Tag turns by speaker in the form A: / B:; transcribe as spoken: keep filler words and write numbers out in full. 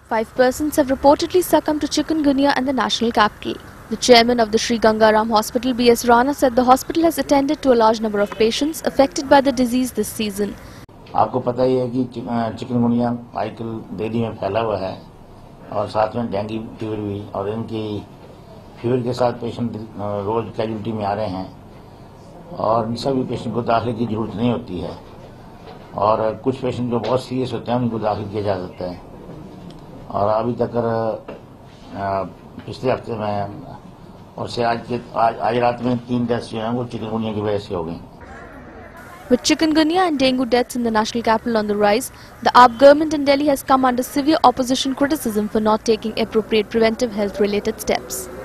A: Five persons have reportedly succumbed to chikungunya in the national capital. The chairman of the Sri Gangaram Hospital, B S Rana, said the hospital has attended to a large number of patients affected by the disease this season.
B: आपको पता ही है कि chikungunya आजकल दिल्ली में फैला हुआ है और साथ में डेंगू फीवर भी, और इनकी फीवर के साथ पेशेंट रोज कैजुअलिटी में आ रहे हैं और इन सभी पेशेंट को दाखिले की जरूरत नहीं होती है और कुछ पेशेंट जो बहुत सीरियस होते हैं उनको दाखिल किया जा सकता है। और अभी तक पिछले हफ्ते में और से आज के आज, आज रात में तीन डेथ्स जो हैं वो चिकनगुनिया की वजह से हो गई।
A: With chikungunya and dengue deaths in the national capital on the rise, the A A P government in Delhi has come under severe opposition criticism for not taking appropriate preventive health-related steps.